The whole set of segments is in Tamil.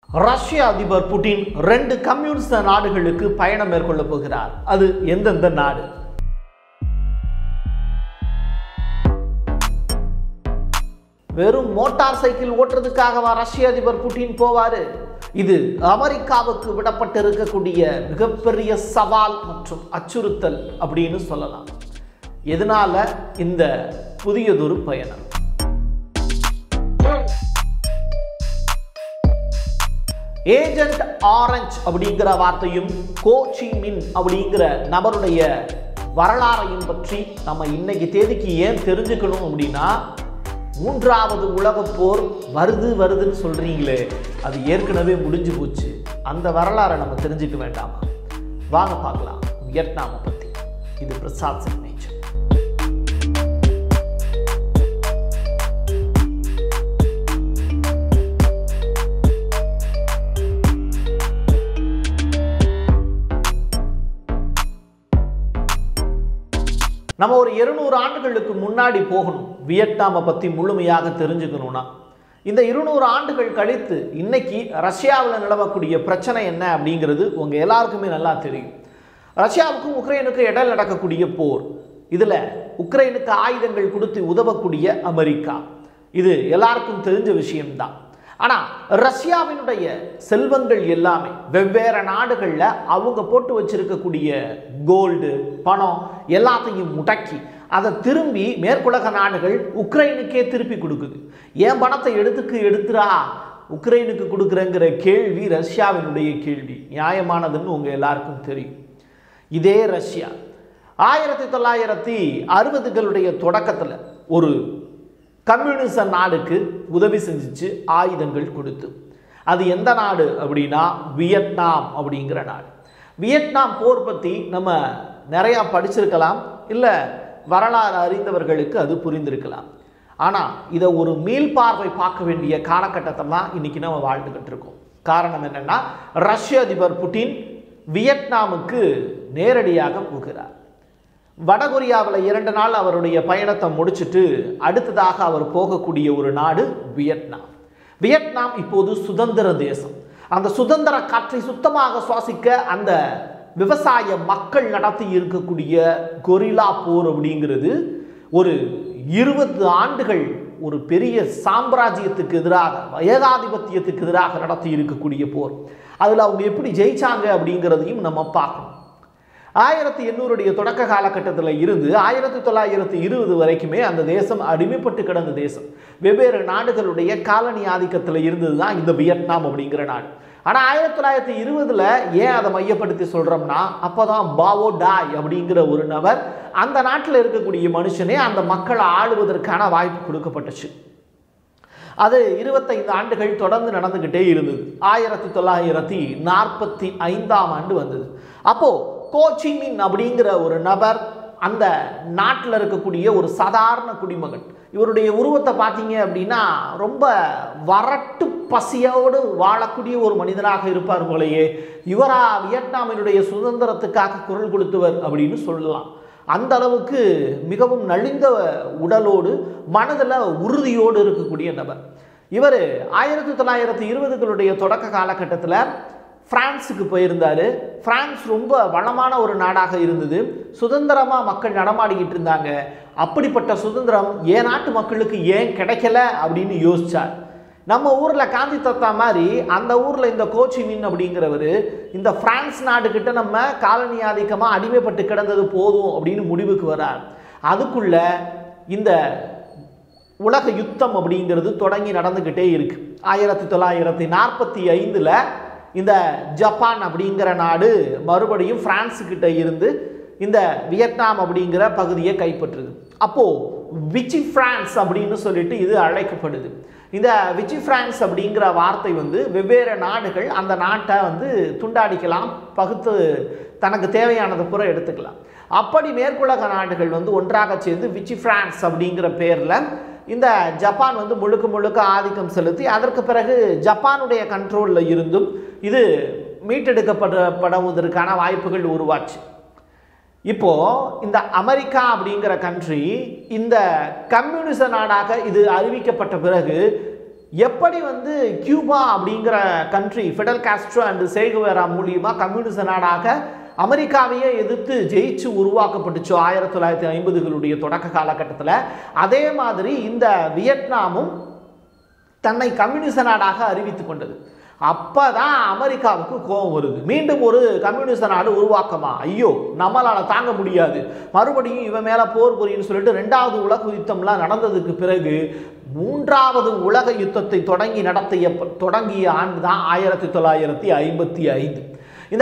ரஷ்ய அதிபர் புட்டின் 2 கம்யூனிஸ்ட் நாடுகளுக்கு பயணம் மேற்கொள்ள போகிறார். அது எந்தெந்த நாடு? வெறும் மோட்டார் சைக்கிள் ஓட்டுறதுக்காகவா ரஷ்ய அதிபர் புட்டின் போவாரு? இது அமெரிக்காவுக்கு விடப்பட்டிருக்கக்கூடிய மிகப்பெரிய சவால் மற்றும் அச்சுறுத்தல் அப்படின்னு சொல்லலாம். எதனால இந்த புதியதொரு பயணம்? ஏஜென்ட் ஆரஞ்ச் அப்படிங்கிற வார்த்தையும் கோ சி மின் அப்படிங்கிற நபருடைய வரலாறையும் பற்றி நம்ம இன்னைக்கு தேதிக்கு ஏன் தெரிஞ்சுக்கணும் அப்படின்னா, 3வது உலகப் போர் வருதுன்னு சொல்றீங்களே, அது ஏற்கனவே முடிஞ்சு போச்சு. அந்த வரலாறை நம்ம தெரிஞ்சுக்க வேண்டாமா? வாங்க பார்க்கலாம் வியட்நாமை பற்றி. இது பிரசாத் சிக்னேச்சர். நம்ம ஒரு 200 ஆண்டுகளுக்கு முன்னாடி போகணும் வியட்நாமை பற்றி முழுமையாக தெரிஞ்சுக்கணும்னா. இந்த 200 ஆண்டுகள் கழித்து இன்னைக்கு ரஷ்யாவில் நிலவக்கூடிய பிரச்சனை என்ன அப்படிங்கிறது உங்கள் எல்லாருக்குமே நல்லா தெரியும். ரஷ்யாவுக்கும் உக்ரைனுக்கும் இடையில் நடக்கக்கூடிய போர், இதில் உக்ரைனுக்கு ஆயுதங்கள் கொடுத்து உதவக்கூடிய அமெரிக்கா, இது எல்லாருக்கும் தெரிஞ்ச விஷயம்தான். ஆனால் ரஷ்யாவினுடைய செல்வங்கள் எல்லாமே வெவ்வேறு நாடுகளில் அவங்க போட்டு வச்சிருக்கக்கூடிய கோல்டு, பணம் எல்லாத்தையும் முடக்கி அதை திரும்பி மேற்குலக நாடுகள் உக்ரைனுக்கே திருப்பி கொடுக்குது. ஏன் பணத்தை எடுத்துரா உக்ரைனுக்கு கொடுக்குறங்கிற கேள்வி ரஷ்யாவினுடைய கேள்வி. நியாயமானதுன்னு உங்கள் எல்லாருக்கும் தெரியும். இதே ரஷ்யா 1960களுடைய தொடக்கத்தில் ஒரு கம்யூனிச நாடுக்கு உதவி செஞ்சிச்சு, ஆயுதங்கள் கொடுத்து. அது எந்த நாடு அப்படின்னா வியட்நாம் அப்படிங்கிற நாடு. வியட்நாம் போர் பற்றி நம்ம நிறையா படிச்சிருக்கலாம், இல்லை வரலாறு அறிந்தவர்களுக்கு அது புரிந்திருக்கலாம். ஆனால் இதை ஒரு மீள்பார்வை பார்க்க வேண்டிய காலகட்டத்தில் தான் இன்னைக்கு நம்ம வாழ்ந்துகிட்டு இருக்கோம். காரணம் என்னன்னா, ரஷ்ய அதிபர் புட்டின் வியட்நாமுக்கு நேரடியாக போகிறார். வடகொரியாவில் 2 நாள் அவருடைய பயணத்தை முடிச்சுட்டு அடுத்ததாக அவர் போகக்கூடிய ஒரு நாடு வியட்நாம். வியட்நாம் இப்போது சுதந்திர தேசம். அந்த சுதந்திர காற்றை சுத்தமாக சுவாசிக்க அந்த விவசாய மக்கள் நடத்தி இருக்கக்கூடிய கொரில்லா போர் அப்படிங்கிறது ஒரு 20 ஆண்டுகள் ஒரு பெரிய சாம்ராஜ்யத்துக்கு எதிராக, ஏகாதிபத்தியத்துக்கு எதிராக நடத்தி இருக்கக்கூடிய போர். அதில் அவங்க எப்படி ஜெயிச்சாங்க அப்படிங்கிறதையும் நம்ம பார்க்கணும். 1800 தொடக்க காலகட்டத்தில் இருந்து 1920 வரைக்குமே அந்த தேசம் அடிமைப்பட்டு கிடந்த தேசம். வெவ்வேறு நாடுகளுடைய காலனி ஆதிக்கத்தில் இருந்தது தான் இந்த வியட்நாம் அப்படிங்கிற நாடு. ஆனால் 1920 ஏன் அதை மையப்படுத்தி சொல்கிறோம்னா, அப்போ தான் பாவோ டாய் அப்படிங்கிற ஒரு நபர் அந்த நாட்டில் இருக்கக்கூடிய மனுஷனே அந்த மக்களை ஆளுவதற்கான வாய்ப்பு கொடுக்கப்பட்டுச்சு. அது 25 ஆண்டுகள் தொடர்ந்து நடந்துக்கிட்டே இருந்தது. 1945ஆம் ஆண்டு வந்தது. அப்போது கோ சி மின் அப்படிங்கிற ஒரு நபர் அந்த நாட்டில் இருக்கக்கூடிய ஒரு சாதாரண குடிமகன். இவருடைய உருவத்தை பார்த்தீங்க அப்படின்னா ரொம்ப வறட்டு பசியோடு வாழக்கூடிய ஒரு மனிதனாக இருப்பார் போலையே. இவரா வியட்நாமினுடைய சுதந்திரத்துக்காக குரல் கொடுத்தவர் அப்படின்னு சொல்லலாம். அந்த அளவுக்கு மிகவும் நலிந்த உடலோடு மனதில் உறுதியோடு இருக்கக்கூடிய நபர் இவர். 1920களுடைய தொடக்க காலகட்டத்தில் பிரான்ஸுக்கு போயிருந்தார். பிரான்ஸ் ரொம்ப வளமான ஒரு நாடாக இருந்தது. சுதந்திரமாக மக்கள் நடமாடிக்கிட்டு இருந்தாங்க. அப்படிப்பட்ட சுதந்திரம் ஏன் நாட்டு மக்களுக்கு ஏன் கிடைக்கல அப்படின்னு யோசிச்சார். நம்ம ஊரில் காந்தி தத்தா மாதிரி அந்த ஊரில் இந்த கோ சி மின் அப்படிங்கிறவர் இந்த பிரான்ஸ் நாடுகிட்ட நம்ம காலனி ஆதிக்கமாக அடிமைப்பட்டு கிடந்தது போதும் அப்படின்னு முடிவுக்கு வரார். அதுக்குள்ள இந்த உலக யுத்தம் அப்படிங்கிறது தொடங்கி நடந்துக்கிட்டே இருக்கு. 1945 இந்த ஜப்பான் அப்படிங்கிற நாடு மறுபடியும் பிரான்ஸுக்கிட்ட இருந்து இந்த வியட்நாம் அப்படிங்கிற பகுதியை கைப்பற்றுது. அப்போது விச்சி பிரான்ஸ் அப்படின்னு சொல்லிட்டு இது அழைக்கப்படுது. இந்த விச்சி பிரான்ஸ் அப்படிங்கிற வார்த்தை வெவ்வேறு நாடுகள் அந்த நாட்டை துண்டாடிக்கலாம், பகுத்து தனக்கு தேவையானதை பூரா எடுத்துக்கலாம். அப்படி மேற்குலக நாடுகள் ஒன்றாக சேர்ந்து விச்சி பிரான்ஸ் அப்படிங்கிற பேரில் இந்த ஜப்பான் முழுக்க ஆதிக்கம் செலுத்தி அதற்கு பிறகு ஜப்பானுடைய கண்ட்ரோலில் இருந்தும் இது மீட்டெடுக்கப்படுவதற்கான வாய்ப்புகள் உருவாச்சு. இப்போ இந்த அமெரிக்கா அப்படிங்கிற கண்ட்ரி இந்த கம்யூனிச நாடாக இது அறிவிக்கப்பட்ட பிறகு எப்படி வந்து கியூபா அப்படிங்கிற country Fidel Castro and Che Guevara மூலியமா கம்யூனிச நாடாக அமெரிக்காவையே எதிர்த்து ஜெயிச்சு உருவாக்கப்பட்டுச்சு 1950களுடைய தொடக்க காலகட்டத்தில், அதே மாதிரி இந்த வியட்நாமும் தன்னை கம்யூனிச நாடாக அறிவித்துக் கொண்டது. அப்பதான் அமெரிக்காவுக்கு கோபம் வருது. மீண்டும் ஒரு கம்யூனிச நாடு உருவாக்கமா, ஐயோ நம்மளால தாங்க முடியாது, மறுபடியும் இவன் மேல போர் புரியுன்னு சொல்லிட்டு 2வது உலக யுத்தம்லாம் நடந்ததுக்கு பிறகு 3வது உலக யுத்தத்தை தொடங்கிய ஆண்டு தான் 1955. இந்த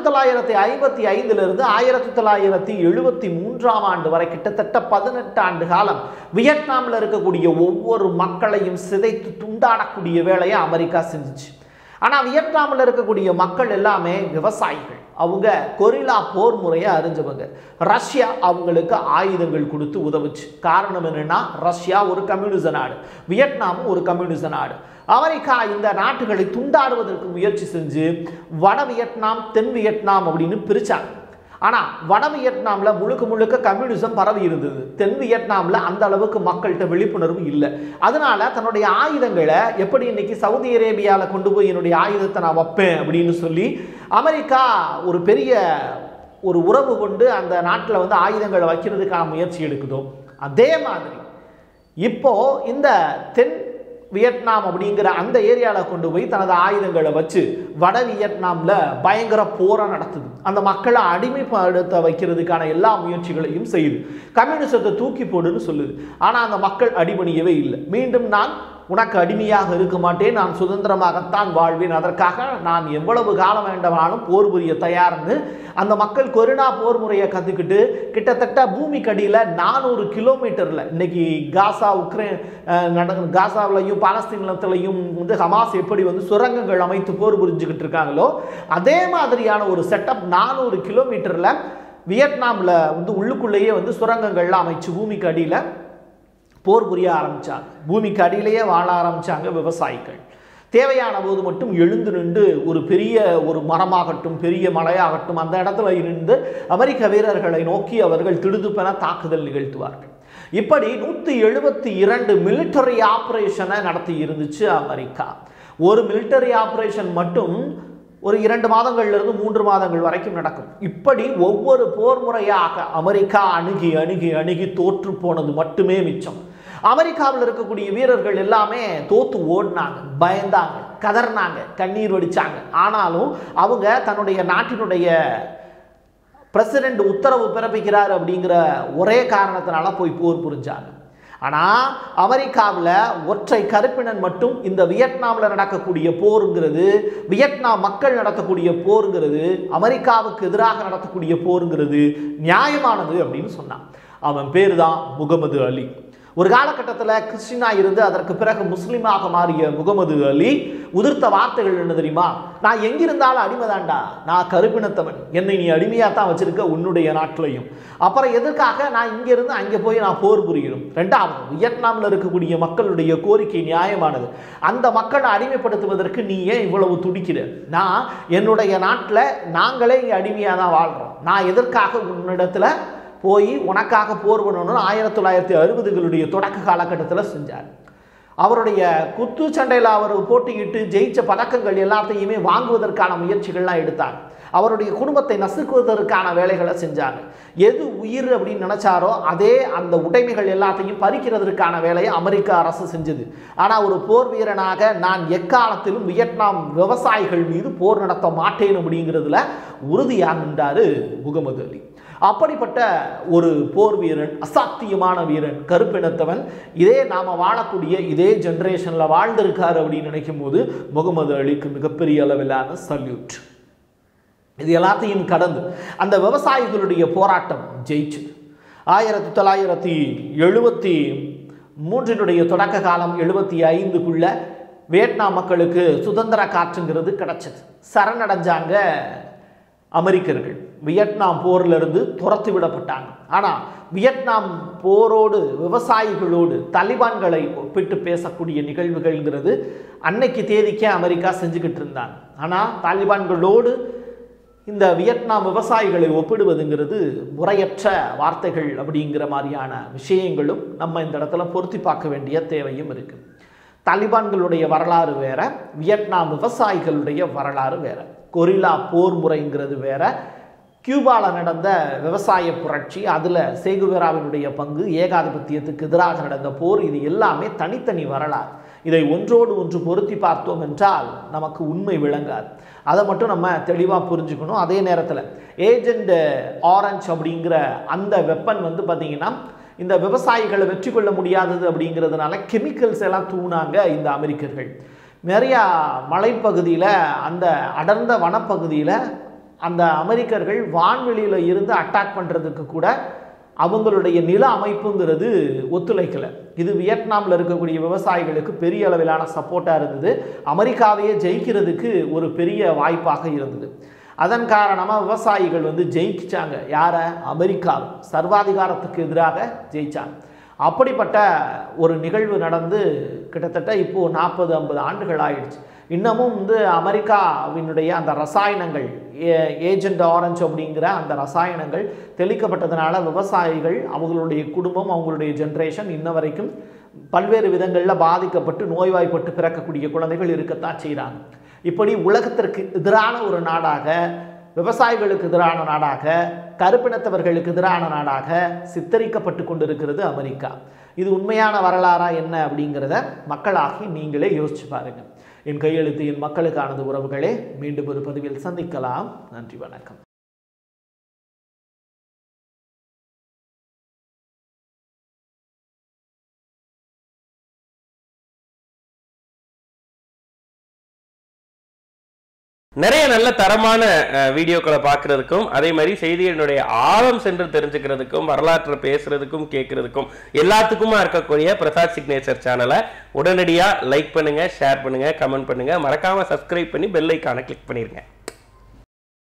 1955 1973 ஆண்டு வரை கிட்டத்தட்ட 18 ஆண்டு காலம் வியட்நாமில் இருக்கக்கூடிய ஒவ்வொரு மக்களையும் சிதைத்து துண்டாடக்கூடிய வேலையை அமெரிக்கா செஞ்சுச்சு. ஆனால் வியட்நாமில் இருக்கக்கூடிய மக்கள் எல்லாமே விவசாயிகள், அவங்க கொரில்லா போர் முறையை அறிஞ்சவங்க. ரஷ்யா அவங்களுக்கு ஆயுதங்கள் கொடுத்து உதவுச்சு. காரணம் என்னன்னா, ரஷ்யா ஒரு கம்யூனிச நாடு, வியட்நாமும் ஒரு கம்யூனிச நாடு. அமெரிக்கா இந்த நாட்டுகளை துண்டாடுவதற்கு முயற்சி செஞ்சு வட வியட்நாம் தென் வியட்நாம் அப்படின்னு பிரிச்சாங்க. ஆனால் வட வியட்நாமில் முழுக்க முழுக்க கம்யூனிசம் பரவி இருந்தது. தென் வியட்நாமில் அந்த அளவுக்கு மக்கள்கிட்ட விழிப்புணர்வு இல்லை. அதனால தன்னுடைய ஆயுதங்களை எப்படி இன்னைக்கு சவுதி அரேபியாவில் கொண்டு போய் என்னுடைய ஆயுதத்தை நான் வைப்பேன் அப்படின்னு சொல்லி அமெரிக்கா ஒரு பெரிய ஒரு உறவு கொண்டு அந்த நாட்டில் வந்து ஆயுதங்களை வைக்கிறதுக்கான முயற்சி எடுக்குதோ, அதே மாதிரி இப்போ இந்த தென் வியட்நாம் அப்படிங்கிற அந்த ஏரியாவில் கொண்டு போய் தனது ஆயுதங்களை வச்சு வட வியட்நாமில் பயங்கர போரை நடத்துது. அந்த மக்களை அடிமைப்படுத்த வைக்கிறதுக்கான எல்லா முயற்சிகளையும் செய்யுது. கம்யூனிசத்தை தூக்கி போடுன்னு சொல்லுது. ஆனால் அந்த மக்கள் அடிபணியவே இல்லை. மீண்டும் நான் உனக்கு அடிமையாக இருக்க மாட்டேன், நான் சுதந்திரமாகத்தான் வாழ்வேன், அதற்காக நான் எவ்வளவு காலம் வேண்டுமானாலும் போர் புரிய தயார்னு அந்த மக்கள் கொரினா போர் முறையை கற்றுக்கிட்டு கிட்டத்தட்ட பூமிக்கடியில் 400 கிலோமீட்டரில் இன்னைக்கு காசாவிலையும் பாலஸ்தீனத்திலையும் வந்து ஹமாஸ் எப்படி வந்து சுரங்கங்கள் அமைத்து போர் புரிஞ்சுக்கிட்டு இருக்காங்களோ, அதே மாதிரியான ஒரு செட்டப் 400 கிலோமீட்டரில் வியட்நாமில் வந்து உள்ளுக்குள்ளேயே வந்து சுரங்கங்கள்லாம் அமைச்சு பூமிக்கு அடியில் போர் புரிய ஆரம்பித்தாங்க. பூமிக்கு அடியிலேயே வாழ ஆரம்பித்தாங்க விவசாயிகள். தேவையான போது மட்டும் எழுந்து நின்று ஒரு பெரிய ஒரு மரமாகட்டும் பெரிய மலையாகட்டும் அந்த இடத்துல இருந்து அமெரிக்க வீரர்களை நோக்கி அவர்கள் திடுதுப்பென தாக்குதல் நிகழ்த்துவார்கள். இப்படி 172 மிலிட்டரி ஆபரேஷனை நடத்தி இருந்துச்சு அமெரிக்கா. ஒரு மிலிட்டரி ஆபரேஷன் மட்டும் ஒரு 2 மாதங்கள்லேருந்து 3 மாதங்கள் வரைக்கும் நடக்கும். இப்படி ஒவ்வொரு போர் முறையாக அமெரிக்கா அணுகி அணுகி அணுகி தோற்று போனது மட்டுமே மிச்சம். அமெரிக்காவில் இருக்கக்கூடிய வீரர்கள் எல்லாமே தோத்து ஓடினாங்க, பயந்தாங்க, கதறினாங்க, கண்ணீர் வடிச்சாங்க. ஆனாலும் அவங்க தன்னுடைய நாட்டினுடைய பிரசிடென்ட் உத்தரவு பிறப்பிக்கிறார் அப்படிங்கிற ஒரே காரணத்தினால போய் போர் புரிஞ்சாங்க. ஆனால் அமெரிக்காவில் ஒற்றை கருப்பினன் மட்டும் இந்த வியட்நாமில் நடக்கக்கூடிய போருங்கிறது, வியட்நாம் மக்கள் நடத்தக்கூடிய போருங்கிறது, அமெரிக்காவுக்கு எதிராக நடத்தக்கூடிய போருங்கிறது நியாயமானது அப்படின்னு சொன்னான். அவன் பேர் தான் முகமது அலி. ஒரு காலகட்டத்தில் கிறிஸ்டினா இருந்து அதற்கு பிறகு முஸ்லீமாக மாறிய முகமது அலி உதிர்த்த வார்த்தைகள் என்ன தெரியுமா? நான் எங்கிருந்தாலும் அடிமைதான்டா, நான் கருப்பினத்தவன், என்னை நீ அடிமையாக தான் வச்சிருக்க உன்னுடைய நாட்டிலையும், அப்புறம் எதற்காக நான் இங்கிருந்து அங்கே போய் நான் போர் புரியணும்? 2வது, வியட்நாமில் இருக்கக்கூடிய மக்களுடைய கோரிக்கை நியாயமானது. அந்த மக்களை அடிமைப்படுத்துவதற்கு நீ ஏன் இவ்வளவு துடிக்கிற? நான் என்னுடைய நாட்டில் நாங்களே இங்கே அடிமையாக தான் வாழ்கிறோம், நான் எதற்காக உன்னிடத்தில் போய் உனக்காக போர் பண்ணணும்னு 1960களுடைய தொடக்க காலகட்டத்தில் செஞ்சார். அவருடைய குத்து சண்டையில் அவர் போட்டியிட்டு ஜெயிச்ச பதக்கங்கள் எல்லாத்தையுமே வாங்குவதற்கான முயற்சிகள்லாம் எடுத்தாங்க. அவருடைய குடும்பத்தை நசுக்குவதற்கான வேலைகளை செஞ்சாங்க. எது உயிர் அப்படின்னு நினைச்சாரோ அதே அந்த உடைமைகள் எல்லாத்தையும் பறிக்கிறதுக்கான வேலையை அமெரிக்க அரசு செஞ்சது. ஆனால் ஒரு போர் வீரனாக நான் எக்காலத்திலும் வியட்நாம் விவசாயிகள் மீது போர் நடத்த மாட்டேன் அப்படிங்கிறதுல உறுதியாக நின்றாரு முகமது அலி. அப்படிப்பட்ட ஒரு போர் வீரன், அசாத்தியமான வீரன், கருப்பினத்தவன், இதே நாம வாழக்கூடிய இதே ஜெனரேஷனில் வாழ்ந்திருக்காரு அப்படின்னு நினைக்கும் போது முகமது அலிக்கு மிகப்பெரிய அளவிலான சல்யூட். இது எல்லாத்தையும் கடந்து அந்த விவசாயிகளுடைய போராட்டம் ஜெயிச்சு 1973 தொடக்க காலம் 75க்குள்ள வியட்நாம் மக்களுக்கு சுதந்திர காற்றுங்கிறது கிடைச்சது. சரணடைஞ்சாங்க அமெரிக்கர்கள். வியட்நாம் போரிலிருந்து துரத்து விடப்பட்டாங்க. ஆனால் வியட்நாம் போரோடு விவசாயிகளோடு தலிபான்களை ஒப்பிட்டு பேசக்கூடிய நிகழ்வுகள்ங்கிறது அன்னைக்கு தேதிக்கே அமெரிக்கா செஞ்சுக்கிட்டு இருந்தாங்க. ஆனால் தாலிபான்களோடு இந்த வியட்நாம் விவசாயிகளை ஒப்பிடுவதுங்கிறது முறையற்ற வார்த்தைகள் அப்படிங்கிற மாதிரியான விஷயங்களும் நம்ம இந்த இடத்துல பொருத்தி பார்க்க வேண்டிய தேவையும் இருக்குது. தாலிபான்களுடைய வரலாறு வேற, வியட்நாம் விவசாயிகளுடைய வரலாறு வேற. கொரில்லா போர் முறைங்கிறது வேற, கியூபாவில் நடந்த விவசாய புரட்சி, அதில் சேகுவேராவினுடைய பங்கு, ஏகாதிபத்தியத்துக்கு எதிராக நடந்த போர், இது எல்லாமே தனித்தனி வரலாறு. இதை ஒன்றோடு ஒன்று பொருத்தி பார்த்தோம் என்றால் நமக்கு உண்மை விளங்காது. அதை மட்டும் நம்ம தெளிவாக புரிஞ்சுக்கணும். அதே நேரத்தில் ஏஜெண்ட் ஆரஞ்ச் அப்படிங்கிற அந்த வெப்பன் வந்து பார்த்திங்கன்னா இந்த விவசாயிகளை வெற்றி கொள்ள முடியாதது அப்படிங்கிறதுனால கெமிக்கல்ஸ் எல்லாம் தூணாங்க இந்த அமெரிக்கர்கள். நிறையா மலைப்பகுதியில், அந்த அடர்ந்த வனப்பகுதியில் அந்த அமெரிக்கர்கள் வான்வெளியில் இருந்து அட்டாக் பண்ணுறதுக்கு கூட அவங்களுடைய நில அமைப்புங்கிறது ஒத்துழைக்கலை. இது வியட்நாமில் இருக்கக்கூடிய விவசாயிகளுக்கு பெரிய அளவிலான சப்போர்ட்டாக இருந்தது. அமெரிக்காவையே ஜெயிக்கிறதுக்கு ஒரு பெரிய வாய்ப்பாக இருந்தது. அதன் காரணமாக விவசாயிகள் வந்து ஜெயிச்சாங்க. யாரை? அமெரிக்கா சர்வாதிகாரத்துக்கு எதிராக ஜெயிச்சாங்க. அப்படிப்பட்ட ஒரு நிகழ்வு நடந்து கிட்டத்தட்ட இப்போது 40-50 ஆண்டுகள் ஆயிடுச்சு. இன்னமும் வந்து அமெரிக்காவினுடைய அந்த ரசாயனங்கள், ஏஜெண்ட் ஆரஞ்ச் அப்படிங்கிற அந்த ரசாயனங்கள் தெளிக்கப்பட்டதுனால விவசாயிகள், அவங்களுடைய குடும்பம், அவங்களுடைய ஜென்ரேஷன் இன்ன வரைக்கும் பல்வேறு விதங்களில் பாதிக்கப்பட்டு நோய்வாய்ப்பட்டு பிறக்கக்கூடிய குழந்தைகள் இருக்கத்தான் செய்கிறாங்க. இப்படி உலகத்திற்கு எதிரான ஒரு நாடாக, விவசாயிகளுக்கு எதிரான நாடாக, கருப்பினத்தவர்களுக்கு எதிரான நாடாக சித்தரிக்கப்பட்டு கொண்டிருக்கிறது அமெரிக்கா. இது உண்மையான வரலாறா என்ன அப்படிங்கிறத மக்களாகி நீங்களே யோசிச்சு பாருங்கள். என் கையெழுத்து என் மக்களுக்கானது உறவுகளே. மீண்டும் ஒரு பதிவில் சந்திக்கலாம். நன்றி, வணக்கம். நிறைய நல்ல தரமான வீடியோக்களை பார்க்கறதுக்கும், அதே மாதிரி செய்திகளுடைய ஆழம் சென்று தெரிஞ்சுக்கிறதுக்கும், வரலாற்றை பேசுறதுக்கும் கேட்கறதுக்கும் எல்லாத்துக்குமா இருக்கக்கூடிய பிரசாத் சிக்னேச்சர் சேனலை உடனடியாக லைக் பண்ணுங்க, ஷேர் பண்ணுங்க, கமெண்ட் பண்ணுங்க, மறக்காம சப்ஸ்கிரைப் பண்ணி பெல் ஐக்கானை கிளிக் பண்ணிருங்க.